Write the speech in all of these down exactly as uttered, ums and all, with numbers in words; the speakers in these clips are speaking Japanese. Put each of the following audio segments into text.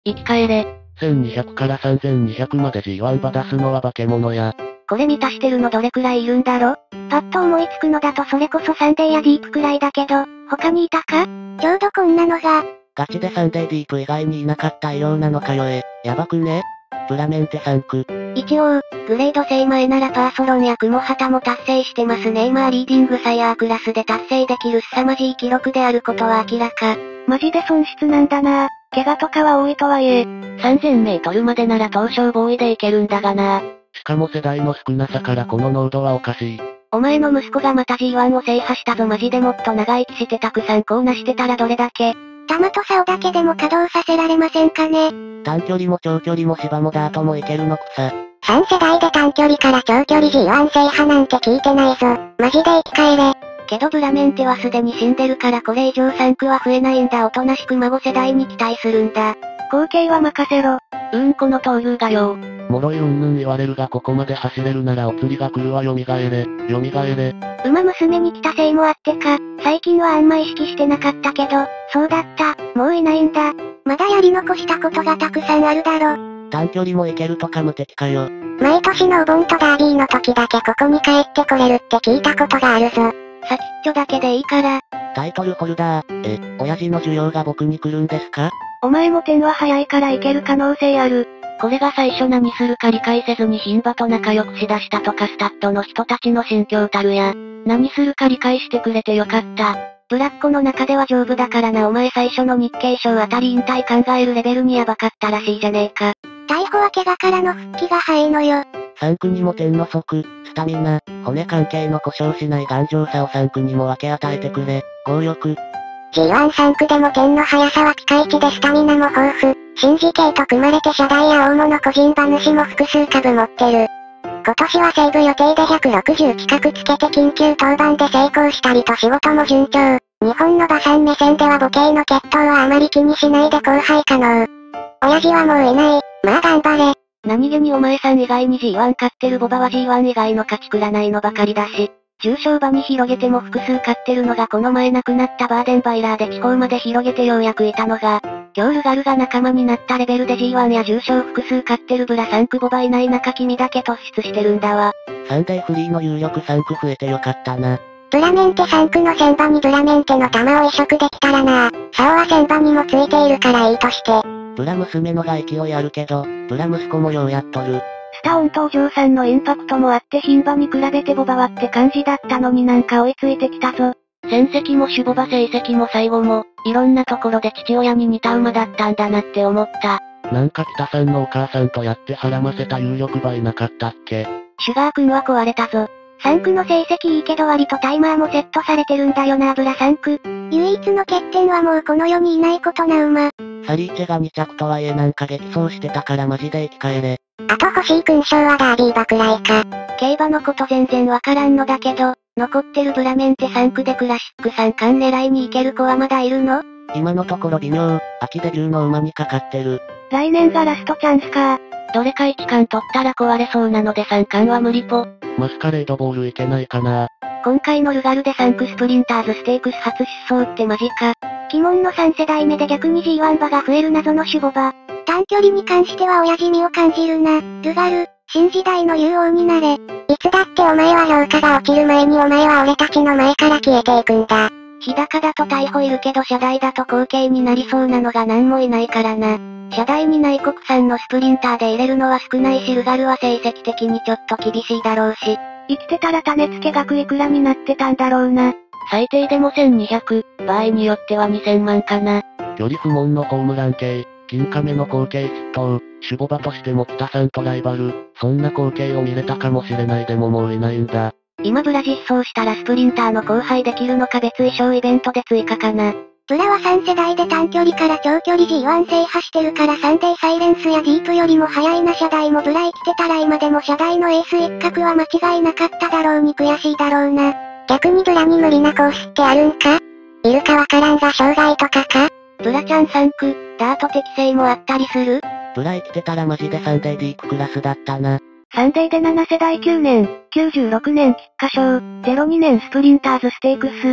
生き返れ。 せんにひゃくからさんぜんにひゃくまで ジーワン 馬出すのは化け物や。 これ満たしてるのどれくらいいるんだろ？パッと思いつくのだとそれこそサンデーやディープくらいだけど、他にいたか？ちょうどこんなのが。 ガチでサンデーディープ以外にいなかったようなのかよえ。やばくね？プラメンテさん区。 一応、グレード制前ならパーソロンやクモハタも達成してますね。まあリーディングサヤークラスで達成できる凄まじい記録であることは明らか。 マジで損失なんだな。怪我とかは多いとはいえ、 さんぜんメートルまでなら東証ボーイでいけるんだがな。 しかも世代の少なさからこの濃度はおかしい。 お前の息子がまた ジーワン を制覇したぞ。マジでもっと長生きしてたくさんこうなしてたらどれだけ。 玉と竿だけでも稼働させられませんかね。 短距離も長距離も芝もダートもいけるのくさ。 さん世代で短距離から長距離 ジーワン 制覇なんて聞いてないぞ。マジで生き返れ。 けどブラメンテはすでに死んでるからこれ以上さん区は増えないんだ。おとなしく孫世代に期待するんだ。 後継は任せろ。 うーんこの闘牛がよ。 脆いうんぬん言われるがここまで走れるならお釣りが来るわ。蘇れ、蘇れ。 馬娘に来たせいもあってか、最近はあんま意識してなかったけど、そうだった、もういないんだ。まだやり残したことがたくさんあるだろ。 短距離もいけるとか無敵かよ。 毎年のお盆とダービーの時だけここに帰ってこれるって聞いたことがあるぞ。 先っちょだけでいいから。 タイトルホルダー、え、親父の需要が僕に来るんですか？ お前も点は早いからいける可能性ある。 これが最初何するか理解せずに牝馬と仲良くしだしたとかスタッドの人たちの心境たるや。何するか理解してくれてよかった。ブラッコの中では丈夫だからな。お前最初の日経賞あたり引退考えるレベルにヤバかったらしいじゃねえか。 逮捕は怪我からの復帰が早いのよ。 さん区にも点の速、スタミナ、骨関係の故障しない頑丈さをさん区にも分け与えてくれ、強力。 ジーワンさん 区でも点の速さはピカイチでスタミナも豊富。シンジケイと組まれて社大や大物個人馬主も複数株持ってる。今年はセーブ予定でひゃくろくじゅう近くつけて緊急登板で成功したりと仕事も順調。日本の馬さん目線では母系の血統はあまり気にしないで交配可能。親父はもういない。まあ頑張れ。 何気にお前さん以外に ジーワン 勝ってるボバは ジーワン 以外の勝ちくらないのばかりだし。重賞馬に広げても複数勝ってるのがこの前亡くなったバーデンバイラーで地方まで広げてようやくいたのが、今日ルガルが仲間になったレベルで ジーワン や重賞複数勝ってるブラさん区ボバいない中君だけ突出してるんだわ。 サンデーフリーの有力さん区増えてよかったな。 ブラメンテさん区の戦馬にブラメンテの玉を移植できたらな。竿は戦馬にもついているからいいとして。 ブラ娘のが勢いあるけど、ブラ息子もようやっとる。 スタオン登場さんのインパクトもあって牝馬に比べてボバはって感じだったのになんか追いついてきたぞ。 戦績も種ボバ成績も最後も、いろんなところで父親に似た馬だったんだなって思った。 なんか北さんのお母さんとやって腹ませた有力馬いなかったっけ？ シュガー君は壊れたぞ。 さん区の成績いいけど割とタイマーもセットされてるんだよなブラさん区。唯一の欠点はもうこの世にいないことな馬。 サリーチェがに着とはいえなんか激走してたからマジで生き返れ。 あと欲しい勲章はダービー馬くらいか。 競馬のこと全然わからんのだけど、残ってるブラメンテさん区でクラシックさん冠狙いに行ける子はまだいるの？ 今のところ微妙、秋でじゅうの馬にかかってる。 来年がラストチャンスか。 どれかいち冠取ったら壊れそうなのでさん冠は無理ぽ。 マスカレードボールいけないかな。 今回のルガルでさん区スプリンターズステークス初出走ってマジか。 鬼門のさん世代目で逆に ジーワン 馬が増える謎の種ボ馬。短距離に関しては親父味を感じるな。ルガル、新時代の勇王になれ。いつだってお前は評価が落ちる前にお前は俺たちの前から消えていくんだ。 日高だと逮捕いるけど社大だと後継になりそうなのが何もいないからな。社大にない国産のスプリンターで入れるのは少ないしルガルは成績的にちょっと厳しいだろうし。 生きてたら種付け額いくらになってたんだろうな。 最低でもせんにひゃく、場合によってはにせんまんかな。 距離不問のホームラン系、金亀の後継筆頭、守護馬としても北さんとライバル、そんな光景を見れたかもしれないでももういないんだ。 今ブラ実装したらスプリンターの後輩できるのか別衣装イベントで追加かな。 ブラはさん世代で短距離から長距離 ジーワン 制覇してるからサンデーサイレンスやディープよりも早いな。社大もブラ生きてたら今でも社大のエース一角は間違いなかっただろうに悔しいだろうな。逆にブラに無理なコースってあるんか？いるかわからんが障害とかか？ ブラちゃんさん区、ダート適性もあったりする？ ブラ生きてたらマジでサンデーディープクラスだったな。 サンデーでなな世代きゅうねん、きゅうじゅうろくねん菊花賞、ゼロにねんスプリンターズステークス。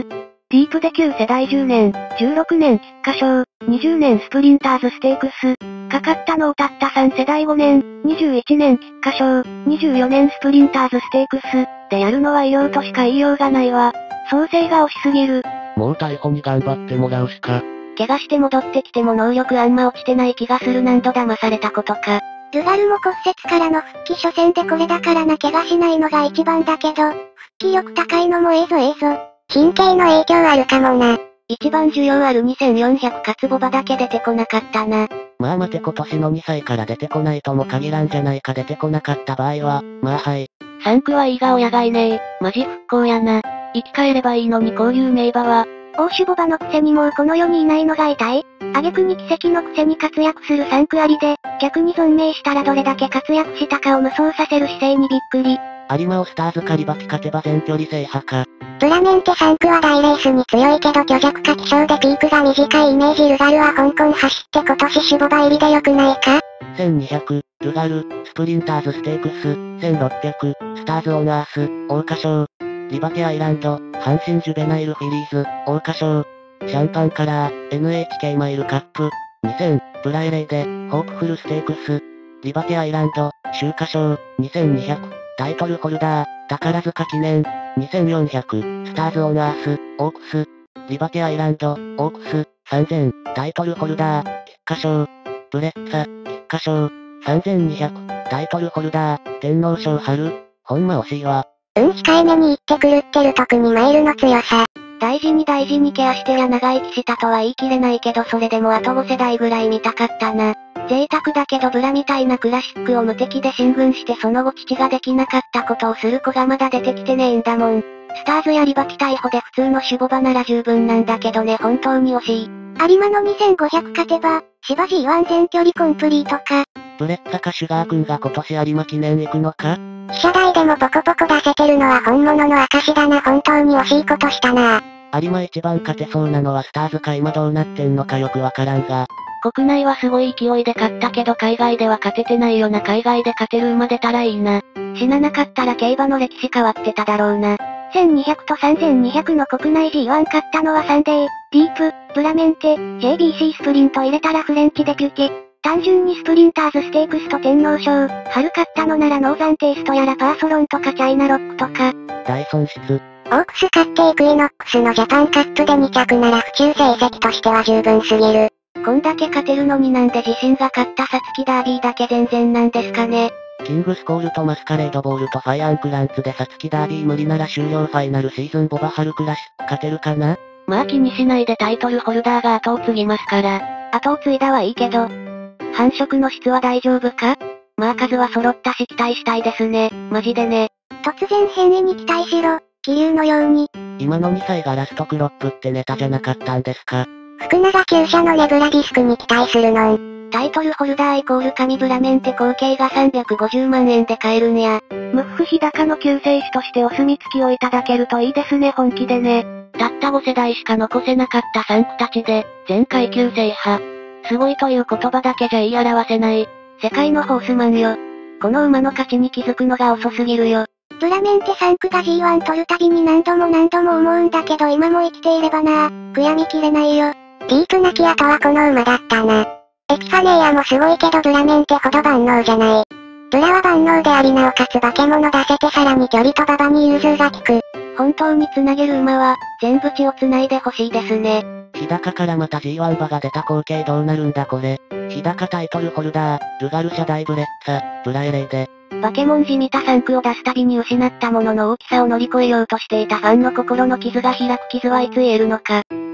ディープで旧世代じゅうねん、じゅうろくねん菊花賞、にじゅうねんスプリンターズステークス。かかったのをたったさん世代ごねん、にじゅういちねん菊花賞、にじゅうよねんスプリンターズステークス。でやるのは医療としか言いようがないわ。創生が惜しすぎる。 もう逮捕に頑張ってもらうしか。 怪我して戻ってきても能力あんま落ちてない気がする。何度騙されたことか。 ルガルも骨折からの復帰初戦でこれだからな。怪我しないのが一番だけど、復帰力高いのもええぞええぞ。神経の影響あるかもな。 一番需要あるにせんよんひゃくかつボバだけ出てこなかったな。 まあ待て今年のにさいから出てこないとも限らんじゃないか。出てこなかった場合は、まあはい。 サンクはいいが親がいねえ。マジ復興やな。生き返ればいいのにこういう名馬は。 欧州ボバのくせにもうこの世にいないのが痛い。挙句に奇跡のくせに活躍するサンクありで、逆に存命したらどれだけ活躍したかを無双させる姿勢にびっくり。 有馬をスターズカリバキ勝てば全距離制覇か。 プラメンテサンクは大レースに強いけど虚弱か希少でピークが短いイメージ。ルガルは香港走って今年シュボバ入りで良くないか？ せんにひゃく、ルガル、スプリンターズステークス、せんろっぴゃく、スターズオンアース、桜花賞、リバティアイランド、阪神ジュベナイルフィリーズ、桜花賞、シャンパンカラー、エヌエイチケー マイルカップ、にせん、ブライレイで、ホープフルステークス、リバティアイランド、秋華賞、にせんにひゃく、タイトルホルダー、宝塚記念、にせんよんひゃく、スターズオンアース、オークス、リバティアイランド、オークス、さんぜん、タイトルホルダー、菊花賞、ブレッツァ、菊花賞、さんぜんにひゃく、タイトルホルダー、天皇賞春、ほんま惜しいわ。 うん、控えめに言って狂ってる。特にマイルの強さ。 大事に大事にケアしてや長生きしたとは言い切れないけどそれでもあとご世代ぐらい見たかったな。贅沢だけどブラみたいなクラシックを無敵で進軍してその後父ができなかったことをする子がまだ出てきてねえんだもん。スターズやリバティ逮捕で普通のシュボバなら十分なんだけどね本当に惜しい。 有馬のにせんごひゃく勝てば、芝 ジーワン 全距離コンプリートか。 ブレッツァかシュガー君が今年有馬記念行くのか？ 記者台でもポコポコ出せてるのは本物の証だな。本当に惜しいことしたな。 有馬一番勝てそうなのはスターズか。今どうなってんのかよくわからんが。 国内はすごい勢いで勝ったけど海外では勝ててないよな。海外で勝てる馬出たらいいな。死ななかったら競馬の歴史変わってただろうな。 せんにひゃくとさんぜんにひゃくの国内 ジーワン 勝ったのはサンデー、ディープ、プラメンテ、ジェービーシー スプリント入れたらフレンチデピュテ。単純にスプリンターズステークスと天皇賞、春勝ったのならノーザンテイストやらパーソロンとかチャイナロックとか。 大損失。 オークス勝ってイクイノックスのジャパンカップでに着なら府中成績としては十分すぎる。 こんだけ勝てるのになんで自身が勝ったサツキダービーだけ全然なんですかね。 キングスコールとマスカレードボールとファイアンクランツでサツキダービー無理なら終了ファイナルシーズンボバ春クラシック勝てるかな？ まあ気にしないでタイトルホルダーが後を継ぎますから。後を継いだはいいけど。繁殖の質は大丈夫か？まあ数は揃ったし期待したいですね。マジでね。 突然変異に期待しろ。気流のように。 今のにさいがラストクロップってネタじゃなかったんですか？ 福永厩舎のネブラディスクに期待するのん。 タイトルホルダーイコール神ブラメンテ後継がさんびゃくごじゅうまんえんで買えるんや。ムッフ日高の救世主としてお墨付きをいただけるといいですね本気でね。たったご世代しか残せなかったサンクたちで、全階級制覇。すごいという言葉だけじゃ言い表せない。世界のホースマンよ。この馬の価値に気づくのが遅すぎるよ。 プラメンテサンクが ジーワン 取るたびに何度も何度も思うんだけど今も生きていればなぁ、悔やみきれないよ。ディープなき後はこの馬だったな。エピファネイアもすごいけどブラメンテほど万能じゃない。ブラは万能でありなおかつ化け物出せてさらに距離と馬場に融通が利く。 本当に繋げる馬は、全部血を繋いでほしいですね。 日高からまた ジーワン 馬が出た光景どうなるんだこれ。日高タイトルホルダー、ルガル社大ブレッツァ、ブラエレイで。 バケモンじみたサンクを出すたびに失ったものの大きさを乗り越えようとしていたファンの心の傷が開く傷はいつ癒えるのか。